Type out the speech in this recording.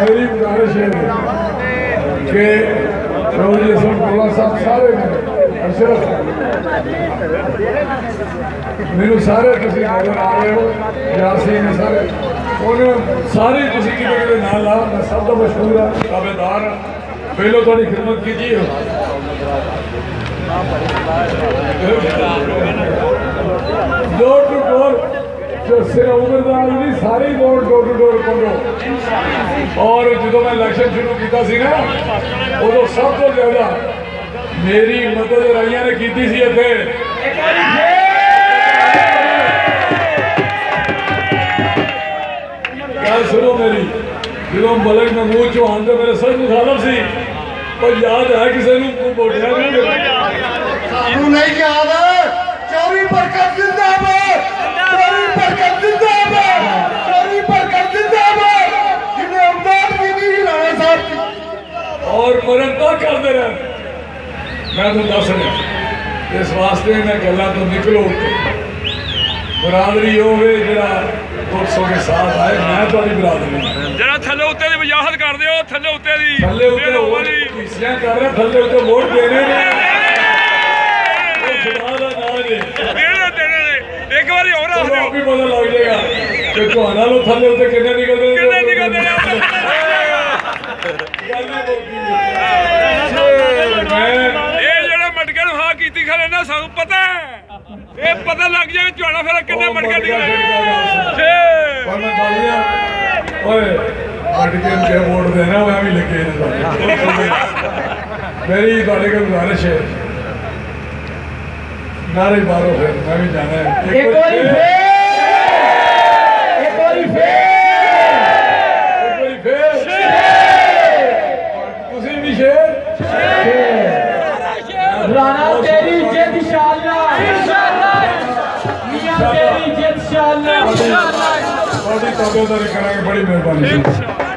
मेरी गुजारिश है कि साहब सारे सिर्फ मैनू सारे नजर आ रहे हो यासीन सारे सारे कितने नाल ला मैं सब तो मशहूर हाँ ताबेदार हाँ पहले थोड़ी खिदमत कीजिए डोर टू डोर सिर्फ उम्रदार नहीं सारे डोर टू डोर करो और जो मैं इलेक्शन शुरू किया ना उदो सब तो ज्यादा मेरी मदद राइया ने की सी इत्थे गल सुनो मेरी जो मलक महमूद चौहान तो मेरे सच मुखालफ सी और याद है किसी को वोटिया नहीं याद चोरी बरकत जिंदाबाद चोरी बरकत जिंदाबाद चोरी बरकत जिंदाबाद जिन्हें अमदाद की नहीं राणा साहब और मरनता करते रहे मैं तो दस रहा इस वास्ते मैं गल्ला तो निकलो बरादरी होवे जरा दोस्तों के साथ आए मैं थोड़ी बरादरी जरा थल्ले उत्ते दी वजाहत कर दियो थल्ले उत्ते दी थल्ले उत्ते किसियां कर रहे थल्ले उत्ते वोट देने ने खुदा दा नाम है देने एक बारी और आ जाओ भी पता लग जाएगा कि तुहाना लो थल्ले उत्ते कितने निकलदे पता है ये पता लग जाए झोड़ा फिर कितने मटके निकले वोट देना मैं भी लगे मेरी थोड़े को गुजारिश है नारे मारो फिर मैं भी जाना है राना तेरी जिद इंशाअल्लाह मियां तेरी जिद इंशाअल्लाह बड़ी ताबेदारी करेंगे बड़ी मेहरबानी।